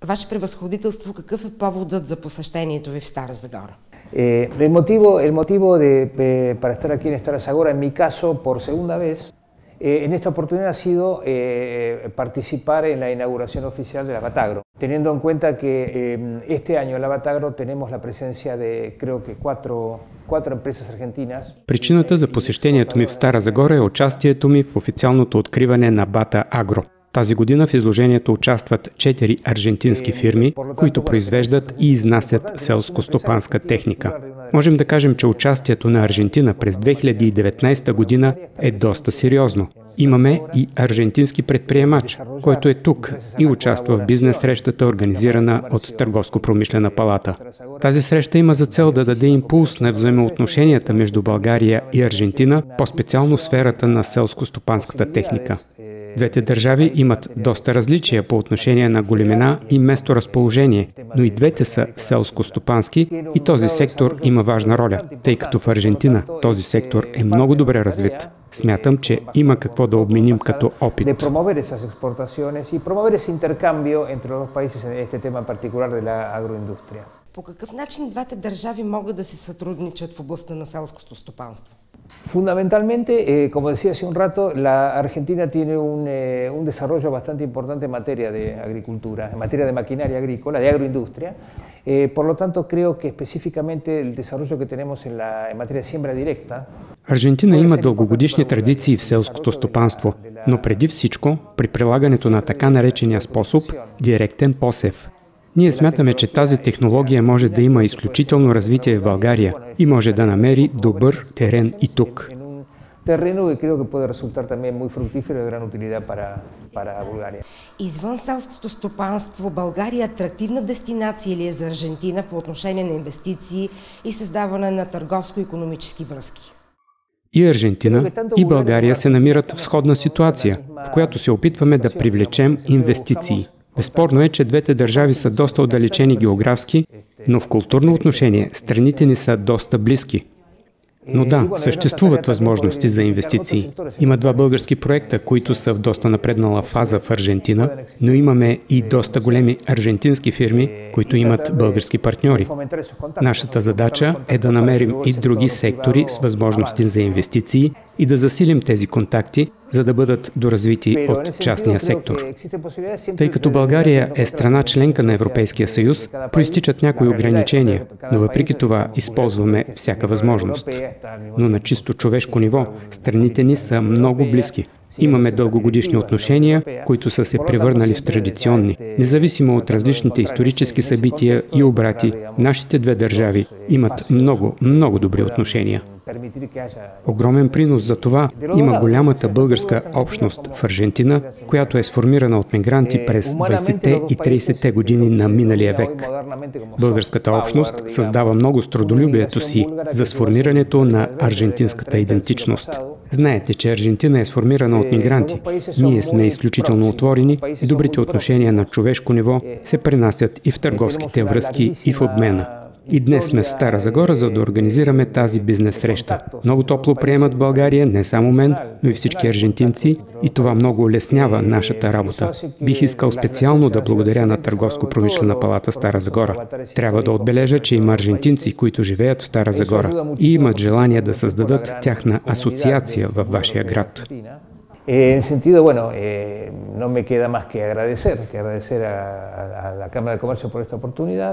Ваше превъзходителство, какъв е поводът за посещението ви в Стара Загора? El motivo para estar aquí en Stara Zagora, en mi caso, por segunda vez, en esta oportunidad ha sido participar en la inauguración oficial de la Batagro, teniendo en cuenta que este año en la Batagro tenemos la presencia de, creo que, cuatro empresas argentinas. Причината за посещението ми в Стара Загора е участието ми в официалното откриване на Bata Agro. Тази година в изложението участват 4 аржентински фирми, които произвеждат и изнасят селско-стопанска техника. Можем да кажем, че участието на Аржентина през 2019 година е доста сериозно. Имаме и аржентински предприемач, който е тук и участва в бизнес срещата, организирана от Търговско-промишлена палата. Тази среща има за цел да даде импулс на взаимоотношенията между България и Аржентина, по-специално в сферата на селско-стопанската техника. Двете държави имат доста различия по отношение на големина и месторазположение, но и двете са селско-стопански и този сектор има важна роля, тъй като в Аржентина този сектор е много добре развит. Смятам, че има какво да обменим като опит. По какъв начин двете държави могат да си сътрудничат в областта на селското стопанство? Fundamentalmente, como decía hace un rato, la Argentina tiene un desarrollo bastante importante en materia de agricultura, en materia de maquinaria agrícola, de agroindustria. Por lo tanto, creo que específicamente el desarrollo que tenemos en materia de siembra directa. Аржентина има дългогодишни традиции в селското стопанство, но преди всичко при прилагането на така наречения способ директен посев. Ние смятаме, че тази технология може да има изключително развитие в България и може да намери добър терен и тук. Извън селското стопанство, България е атрактивна дестинация ли е за Аржентина по отношение на инвестиции и създаване на търговско-икономически връзки? И Аржентина, и България се намират в сходна ситуация, в която се опитваме да привлечем инвестиции. Безспорно е, че двете държави са доста отдалечени географски, но в културно отношение страните ни са доста близки. Но да, съществуват възможности за инвестиции. Има 2 български проекта, които са в доста напреднала фаза в Аржентина, но имаме и доста големи аржентински фирми, които имат български партньори. Нашата задача е да намерим и други сектори с възможности за инвестиции и да засилим тези контакти, за да бъдат доразвити от частния сектор. Тъй като България е страна членка на Европейския съюз, проистичат някои ограничения, но въпреки това използваме всяка възможност. Но на чисто човешко ниво страните ни са много близки. Имаме дългогодишни отношения, които са се превърнали в традиционни. Независимо от различните исторически събития и обрати, нашите две държави имат много добри отношения. Огромен принос за това има голямата българска общност в Аржентина, която е сформирана от мигранти през 20-те и 30-те години на миналия век. Българската общност създава много с трудолюбието си за сформирането на аржентинската идентичност. Знаете, че Аржентина е сформирана от мигранти. Ние сме изключително отворени и добрите отношения на човешко ниво се пренасят и в търговските връзки, и в обмена. И днес сме в Стара Загора, за да организираме тази бизнес среща. Много топло приемат в България, не само мен, но и всички аржентинци, и това много улеснява нашата работа. Бих искал специално да благодаря на Търговско-промишлена палата Стара Загора. Трябва да отбележа, че има аржентинци, които живеят в Стара Загора и имат желание да създадат тяхна асоциация във вашия град. En sentido, bueno, no me queda más que agradecer a la Cámara de Comercio por esta oportunidad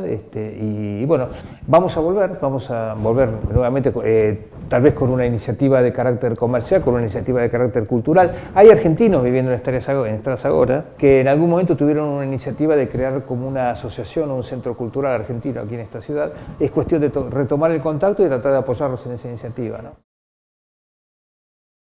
y bueno, vamos a volver nuevamente, tal vez con una iniciativa de carácter comercial, con una iniciativa de carácter cultural. Hay argentinos viviendo en Stara Zagora que en algún momento tuvieron una iniciativa de crear como una asociación o un centro cultural argentino aquí en esta ciudad. Es cuestión de retomar el contacto y tratar de apoyarlos en esa iniciativa, ¿no?